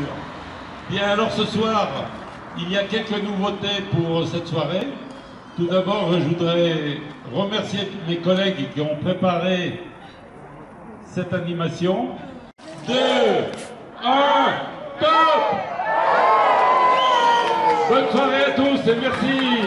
sûr. Bien, alors ce soir, il y a quelques nouveautés pour cette soirée. Tout d'abord, je voudrais remercier mes collègues qui ont préparé cette animation. 2, 1, top! Bonne soirée à tous et merci!